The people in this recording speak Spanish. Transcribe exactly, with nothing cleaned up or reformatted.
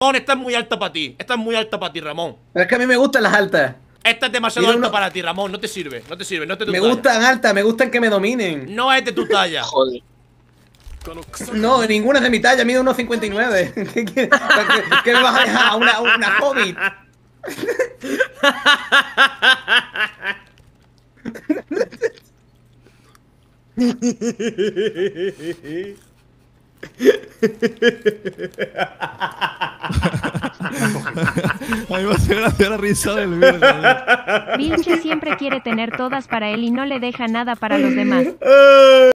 Ramón, esta es muy alta para ti. Esta es muy alta para ti, Ramón. Pero es que a mí me gustan las altas. Esta es demasiado Mira alta uno- para ti, Ramón. No te sirve, no te sirve, no te tu Me talla. gustan altas, me gustan que me dominen. No es de tu talla. Joder. No, ninguna es de mi talla, mido uno cincuenta y nueve. ¿Qué, qué, qué- qué me vas a dejar? ¿A una, una hobbit? A mí me hace gracia la risa del mierda. Vilche siempre quiere tener todas para él y no le deja nada para los demás.